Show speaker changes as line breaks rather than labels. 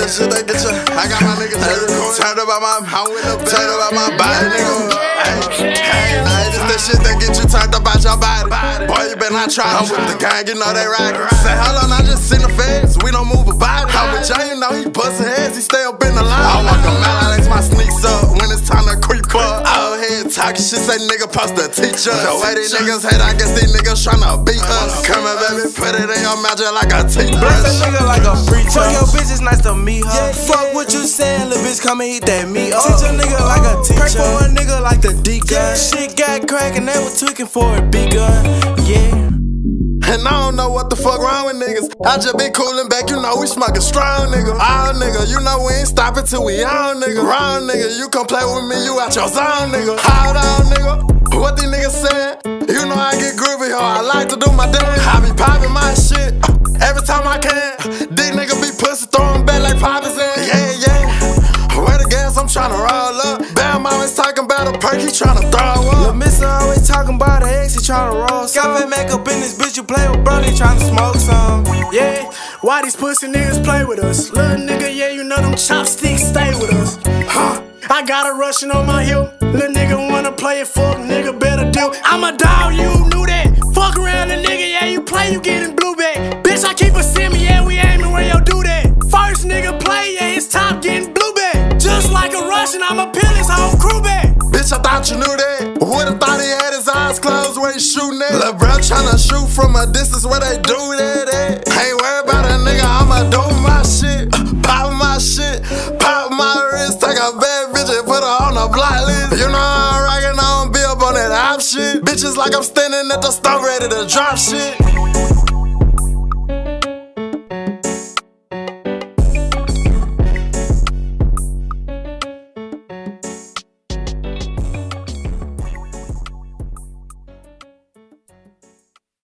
the shit that get you. I got my niggas turned up on my, I'm with the turned up on my body, nigga. Hey, nah, it's that shit that get you turned up out your body. Boy, you better not try. I'm with the gang, you know they rockin'. Say, hold on, I just seen the feds, we don't move a body. I'm with Jay, you know he bustin' heads, he stay up in the line. I walk him out, I lace my sneaks up when it's time to creep up. Out here talking shit, say nigga supposed to teach us. The way these niggas hate, I guess these niggas tryna beat us. Come here, baby, put it in your mouth just like a toothbrush.
Bless that nigga like a preacher. Fuck your bitch, it's nice to meet her. Yeah, fuck what you saying, little bitch, come and eat that meat. Teach a nigga like a teacher. Pray for a nigga like the deacon. Shit got crackin', they was tweaking for a begun. Yeah.
And I don't know what the fuck wrong with niggas. I just been coolin' back, you know we smokin' strong, nigga. All nigga, you know we ain't stoppin' till we on, nigga. Wrong, nigga, you come play with me, you out your zone, nigga. Hold on, nigga, what these niggas sayin'? You know I get groovy, ho, I like to do my dance. I be poppin' my shit every time I can. These niggas be pussy, throwin' back like poppers in. Yeah, yeah. Where the gas, I'm tryna roll up. Bam, always talking about a perk, he tryna throw up.
Lil' Mystah always talking about her ex, he tryna roll some. Got that makeup in this bitch, you play with brother, he tryna smoke some.
Yeah, why these pussy niggas play with us? Little nigga, yeah, you know them chopsticks stay with us. Huh, I got a Russian on my hip. Little nigga wanna play it, fuck nigga better do. I'm a dog, you knew that. Fuck around the nigga, yeah, you play, you getting blue back. Bitch, I keep a semi, yeah, we aiming where you do that. First nigga play, yeah, it's top getting blue back. Just like a Russian, I'ma peel his whole crew back.
Bitch, I thought you knew that. Would've thought he had his eyes closed where he shootin' at. Lil' bro tryna shoot from a distance where they do that at. Ain't worried about a nigga, I'ma do my shit. Pop my shit, pop my wrist, take a bad bitch and put her on the block list. You know I'm rockin', I don't be up on that op shit. Bitches like I'm standing at the stove ready to drop shit.